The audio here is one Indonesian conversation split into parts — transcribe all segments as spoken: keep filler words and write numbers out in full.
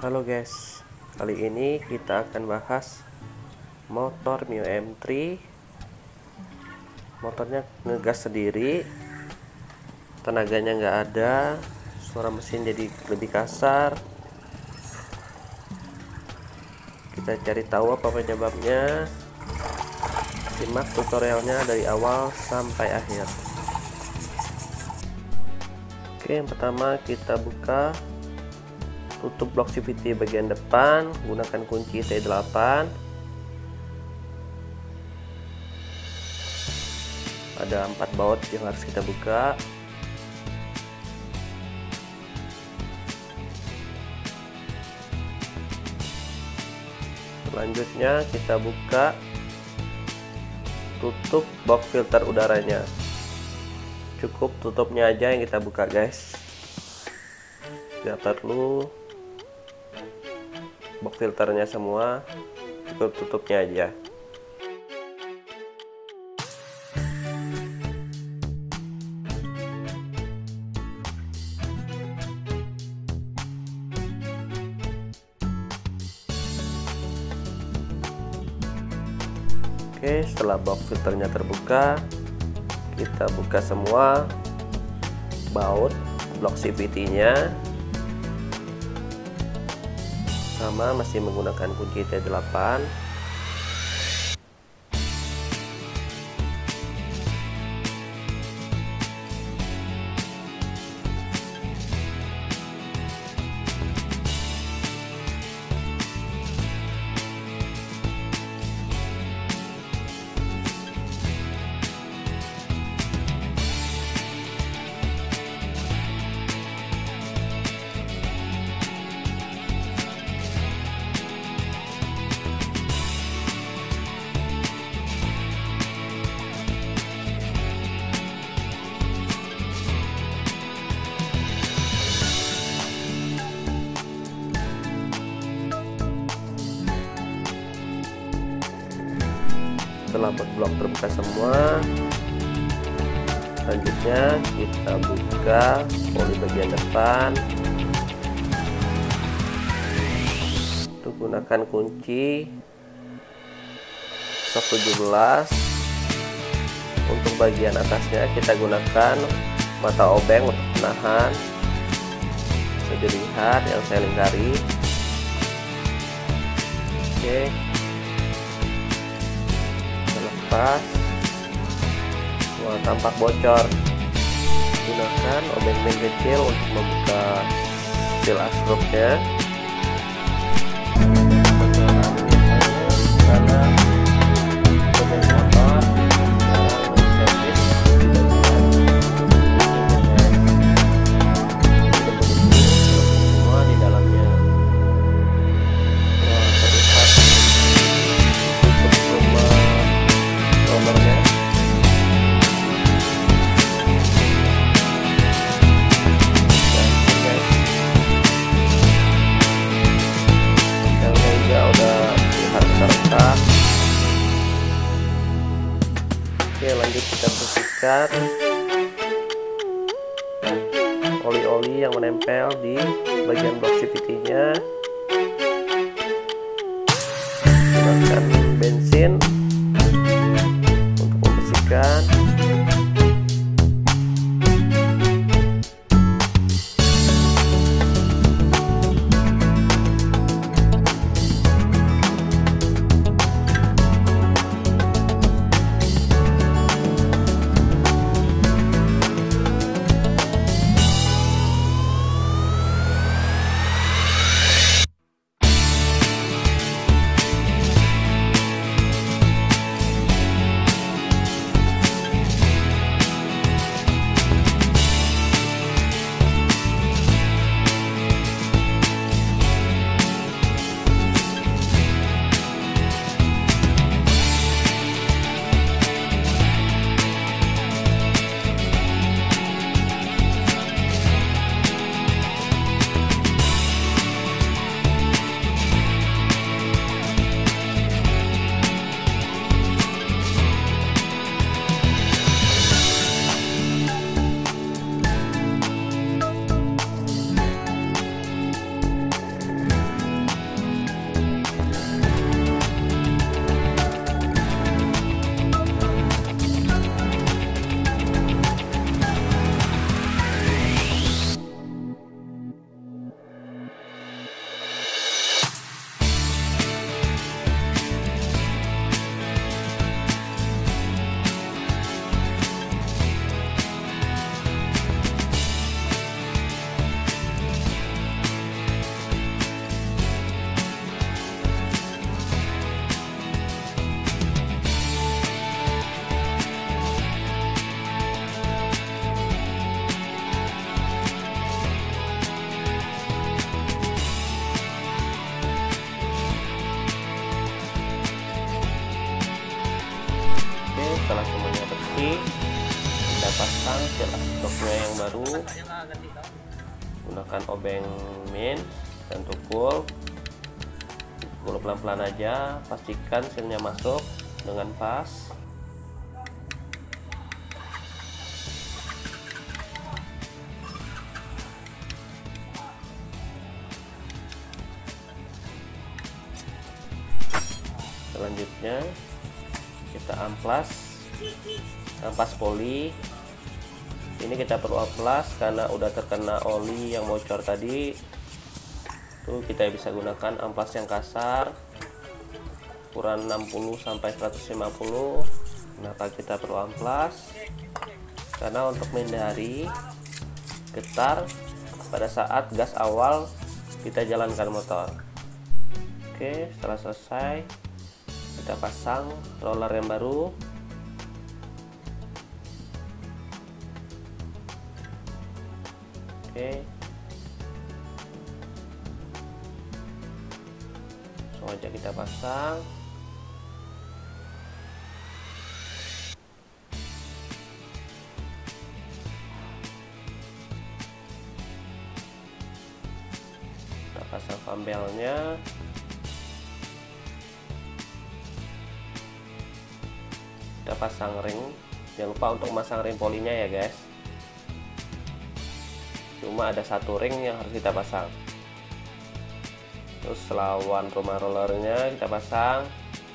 Halo guys, kali ini kita akan bahas motor Mio M tiga. Motornya ngegas sendiri, tenaganya nggak ada, suara mesin jadi lebih kasar. Kita cari tahu apa penyebabnya. Simak tutorialnya dari awal sampai akhir. Oke, yang pertama kita buka, tutup blok C V T bagian depan, gunakan kunci T delapan. Ada empat baut yang harus kita buka. Selanjutnya kita buka, tutup box filter udaranya. Cukup tutupnya aja yang kita buka guys, nggak perlu box filternya semua, cukup tutupnya aja. Oke, setelah box filternya terbuka, kita buka semua baut blok C V T nya, sama masih menggunakan kunci T delapan. Setelah blok terbuka semua, selanjutnya kita buka oli bagian depan. Untuk gunakan kunci shock tujuh belas. Untuk bagian atasnya kita gunakan mata obeng untuk menahan. Bisa dilihat yang saya lingkari. Oke, pas wah, tampak bocor. Gunakan obeng main kecil untuk membuka seal asrupnya. Karena obeng motor servis semua di dalamnya. Wah, terlihat tutup rumah nomornya. Yang juga udah terlihat retak. Oke, lanjut kita bersihkan oli-oli yang menempel di bagian blok C V T nya. Gunakan bensin untuk membersihkan. setelah semuanya bersih, kita pasang seal stoknya yang baru. Gunakan obeng min dan tukul. Tukul pelan-pelan aja, pastikan sealnya masuk dengan pas. Selanjutnya kita amplas ampas poli. Ini kita perlu amplas karena udah terkena oli yang bocor tadi. Tuh, kita bisa gunakan amplas yang kasar, ukuran enam puluh sampai seratus lima puluh. Kenapa kita perlu amplas? Karena untuk menghindari getar pada saat gas awal kita jalankan motor. Oke, setelah selesai kita pasang roller yang baru. Oke, langsung aja kita pasang. Kita pasang pambelnya. Kita pasang ring. Jangan lupa untuk masang ring polinya ya guys. Cuma ada satu ring yang harus kita pasang. Terus lawan rumah rollernya kita pasang.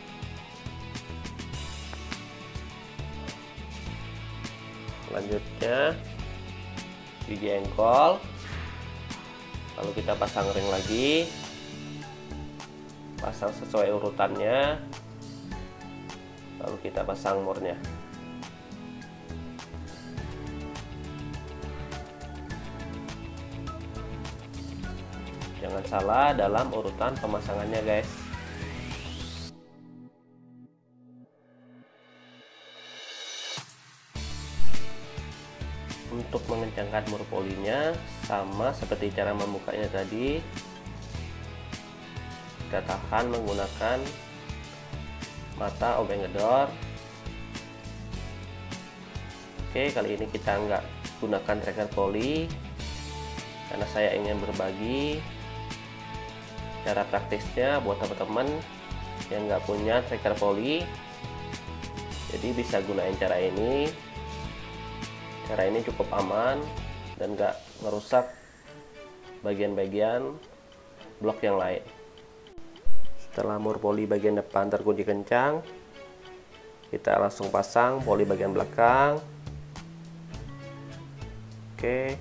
Selanjutnya gigi engkol. Lalu kita pasang ring lagi. Pasang sesuai urutannya. Lalu kita pasang murnya. Jangan salah dalam urutan pemasangannya guys. Untuk mengencangkan mur polinya sama seperti cara membukanya tadi. Kita tahan menggunakan mata obeng gedor. Oke, kali ini kita nggak gunakan tracker poli karena saya ingin berbagi cara praktisnya buat teman-teman yang nggak punya tracker poli. Jadi bisa gunain cara ini. Cara ini cukup aman dan nggak merusak bagian-bagian blok yang lain. Setelah mur poli bagian depan terkunci kencang, kita langsung pasang poli bagian belakang. Oke,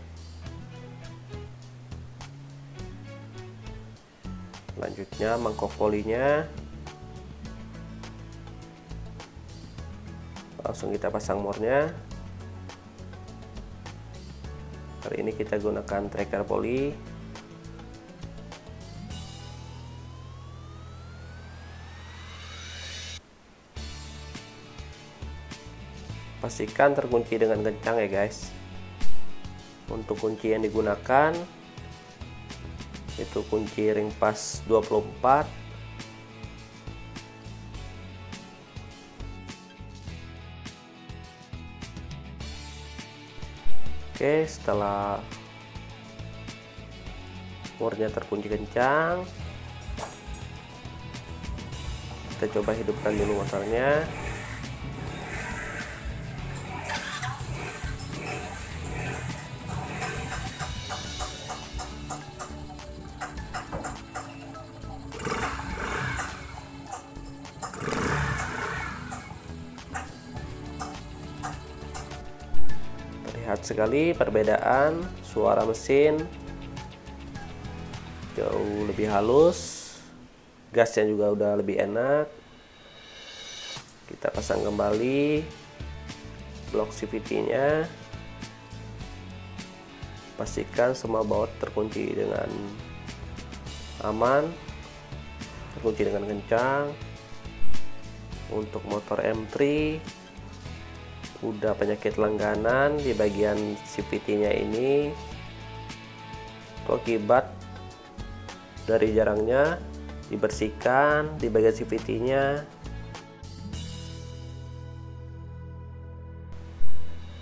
selanjutnya mangkok polinya langsung kita pasang murnya. Kali ini kita gunakan tracker poli. Pastikan terkunci dengan kencang ya guys. Untuk kunci yang digunakan itu kunci ring pas dua puluh empat. Oke, setelah murnya terkunci kencang, kita coba hidupkan dulu motornya. Terlihat sekali perbedaan suara mesin, jauh lebih halus, gasnya juga udah lebih enak. Kita pasang kembali blok C V T-nya. Pastikan semua baut terkunci dengan aman, terkunci dengan kencang. Untuk motor M tiga udah penyakit langganan di bagian C V T-nya ini. Itu akibat dari jarangnya dibersihkan di bagian C V T-nya.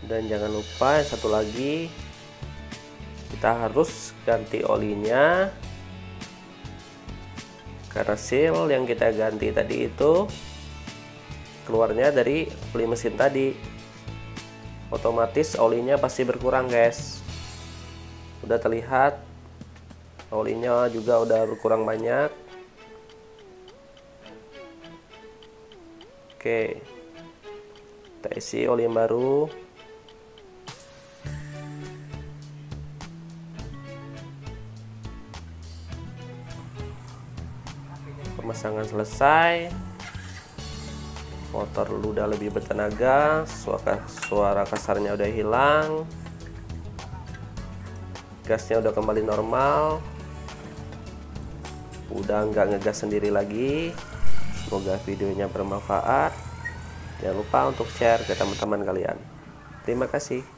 Dan jangan lupa yang satu lagi, kita harus ganti olinya, karena seal yang kita ganti tadi itu keluarnya dari oli mesin tadi, otomatis olinya pasti berkurang guys. Udah terlihat olinya juga udah berkurang banyak. Oke, kita isi oli yang baru. Pemasangan selesai, motor udah lebih bertenaga, suara, suara kasarnya udah hilang, gasnya udah kembali normal, udah nggak ngegas sendiri lagi. Semoga videonya bermanfaat. Jangan lupa untuk share ke teman-teman kalian. Terima kasih.